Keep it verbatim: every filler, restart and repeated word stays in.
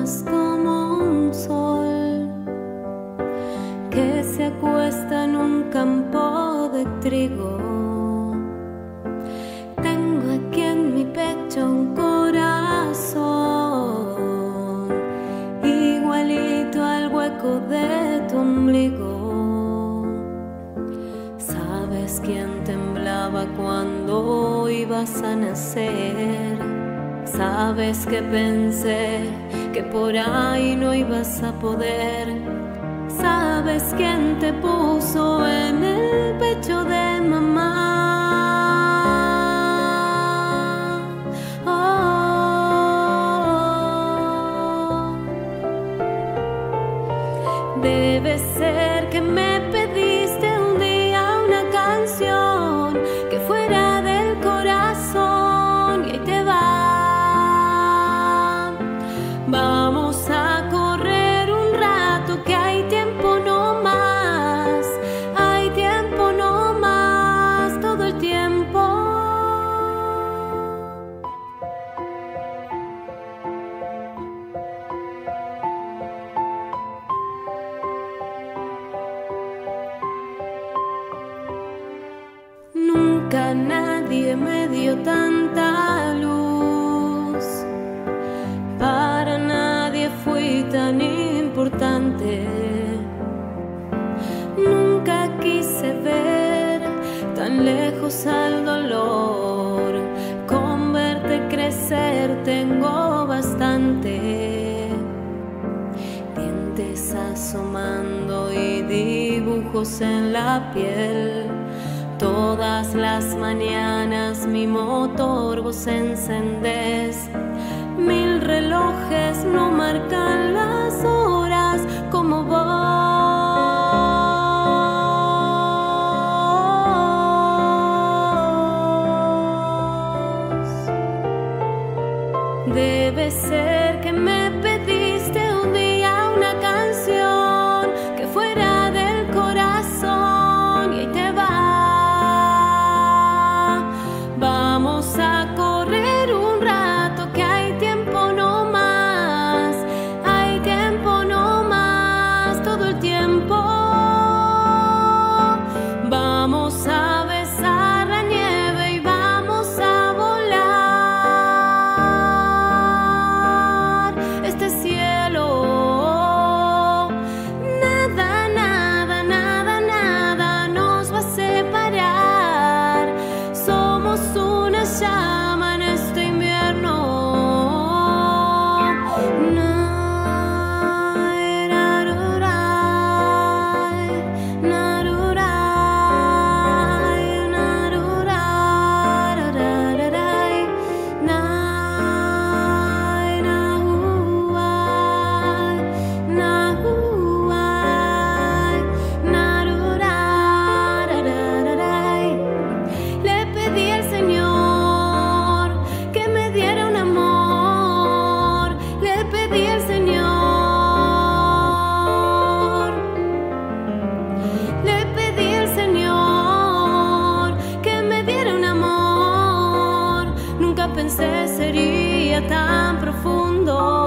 más como un sol que se acuesta en un campo de trigo. Tengo aquí en mi pecho un corazón igualito al hueco de tu ombligo. ¿Sabes quién temblaba cuando ibas a nacer? ¿Sabes que pensé que por ahí no ibas a poder? ¿Sabes quién te puso en el pecho de mamá? Oh, debe ser que me pediste un día una canción que fuera del corazón y ahí te va. Vamos a correr un rato que hay tiempo no más, hay tiempo no más, todo el tiempo. Nunca nadie me dio tanta luz, para nadie fui tan importante. Nunca quise ver tan lejos al dolor, con verte crecer tengo bastante. Dientes asomando y dibujos en la piel. Todas las mañanas mi motor vos encendés. Mil relojes no marcan las horas como vos. Debe ser que me pediste un día una canción que fuera del corazón y ahí te va. Vamos a correr un rato que hay tiempo no más, hay tiempo no más, todo el tiempo. Vamos a besar la nieve y vamos a volar este cielo. Nada, nada, nada, nada nos va a separar. Somos una llama en este invierno. Narurai, narurai, narurarararai, nai, nahuai, nahuai, narurarararai. Le pedí al Señor que me diera un amor. Le pedí al Señor. Le pedí al Señor que me diera un amor. Nunca pensé sería tan profundo.